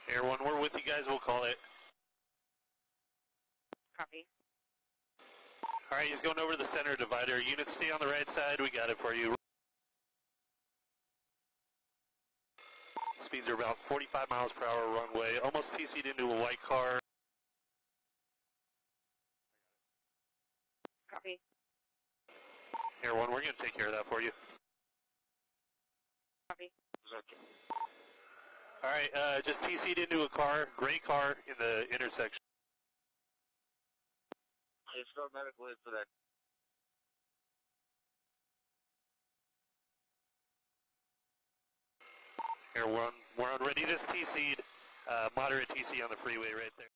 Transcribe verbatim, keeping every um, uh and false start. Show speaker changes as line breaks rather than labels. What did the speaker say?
Air one, we're with you guys, we'll call it.
Copy.
Alright, he's going over the center divider. Units stay on the right side, we got it for you. Speeds are about forty-five miles per hour runway, almost T C'd into a white car.
Copy.
Air one, we're going to take care of that for you.
Copy.
Alright, uh, just T C'd into a car, gray car in the intersection.
It's not medical aid for that.
Air one, we're on readiness T C'd, uh, moderate T C on the freeway right there.